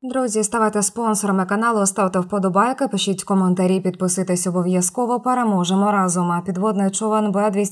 Друзі, ставайте спонсорами каналу, ставте вподобайки, пишіть коментарі, підписуйтесь обов'язково. Переможемо разом. Підводний човен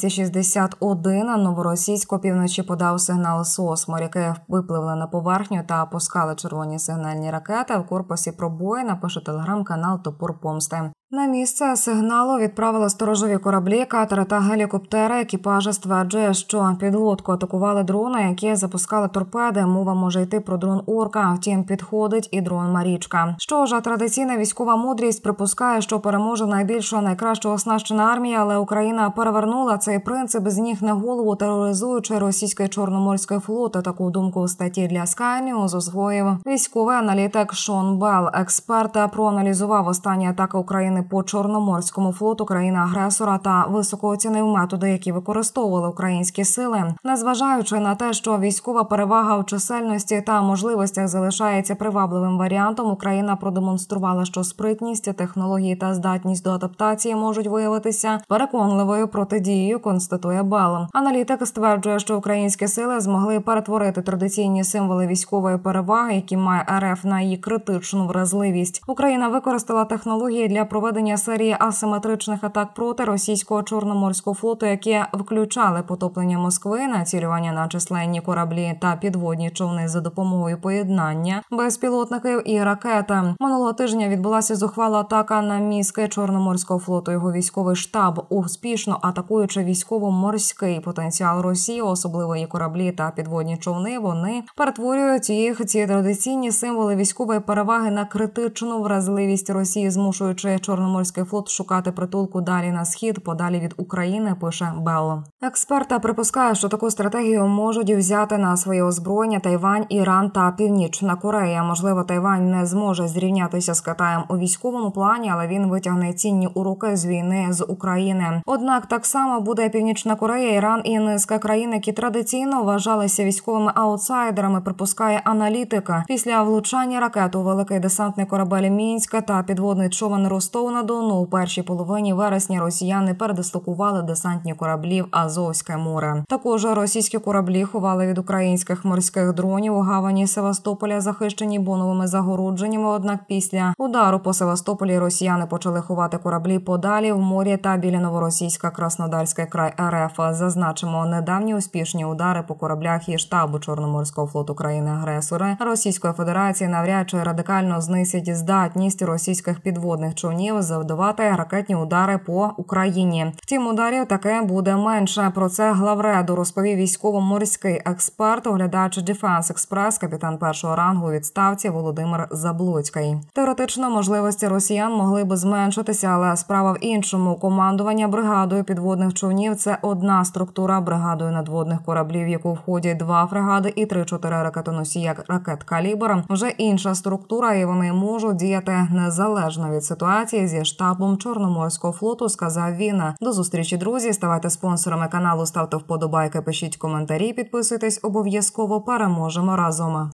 Б-261 новоросійсько півночі подав сигнал СОС. Моряки випливли на поверхню та пускали червоні сигнальні ракети. В корпусі пробоїна, пише телеграм-канал «Топор помсти». На місце сигналу відправили сторожові кораблі, катери та гелікоптери. Екіпажі стверджує, що підлодку атакували дрони, які запускали торпеди. Мова може йти про дрон «Орка», втім підходить і дрон «Марічка». Що ж, традиційна військова мудрість припускає, що переможе найбільша, найкраще оснащена армія, але Україна перевернула цей принцип з ніг на голову, тероризуючи російський Чорноморський флот. Таку думку у статті для Sky News освоїв військовий аналітик Шон Белл. Експерт проаналізував останні атаки України по Чорноморському флоту країни-агресора та високо оцінив методи, які використовували українські сили. Незважаючи на те, що військова перевага в чисельності та можливостях залишається привабливим варіантом, Україна продемонструвала, що спритність, технології та здатність до адаптації можуть виявитися переконливою протидією, констатує Белл. Аналітик стверджує, що українські сили змогли перетворити традиційні символи військової переваги, які має РФ, на її критичну вразливість. Україна використала технології для проведення серії асиметричних атак проти російського Чорноморського флоту, які включали потоплення Москви, націлювання на численні кораблі та підводні човни за допомогою поєднання безпілотників і ракет. Минулого тижня відбулася зухвала атака на мізки Чорноморського флоту. Його військовий штаб, успішно атакуючи військово-морський потенціал Росії, особливо її кораблі та підводні човни, вони перетворюють ці традиційні символи військової переваги на критичну вразливість Росії, змушуючи Чорноморський флот шукати притулку далі на схід, подалі від України, пише Белл. Експерта припускає, що таку стратегію можуть взяти на своє озброєння Тайвань, Іран та Північна Корея. Можливо, Тайвань не зможе зрівнятися з Китаєм у військовому плані, але він витягне цінні уроки з війни з України. Однак так само буде Північна Корея, Іран і низка країн, які традиційно вважалися військовими аутсайдерами, припускає аналітика. Після влучання ракет у великий десантний корабель Мінська та підводний човен Ростов-на-Дону у першій половині вересня росіяни передислокували десантні кораблі в Азовське море. Також російські кораблі ховали від українських морських дронів у гавані Севастополя, захищені боновими загородженнями. Однак після удару по Севастополі росіяни почали ховати кораблі подалі в морі та біля Новоросійська, Краснодарський край РФ. Зазначимо, недавні успішні удари по кораблях і штабу Чорноморського флоту країни-агресора Російської Федерації навряд чи радикально знизять здатність російських підводних човнів завдавати ракетні удари по Україні. Втім, ударів таке буде менше. Про це главреду розповів військово-морський експерт, оглядач Defense Express, капітан першого рангу у відставці Володимир Заблоцький. Теоретично можливості росіян могли б зменшитися, але справа в іншому. Командування бригадою підводних човнів – це одна структура, бригадою надводних кораблів, в яку входять 2 фрегади і 3-4 ракетоносії ракет «Калібр». Вже інша структура, і вони можуть діяти незалежно від ситуації зі штабом Чорноморського флоту, сказав він. До зустрічі, друзі. Ставайте спонсорами каналу, ставте вподобайки, пишіть коментарі, підписуйтесь обов'язково. Переможемо разом.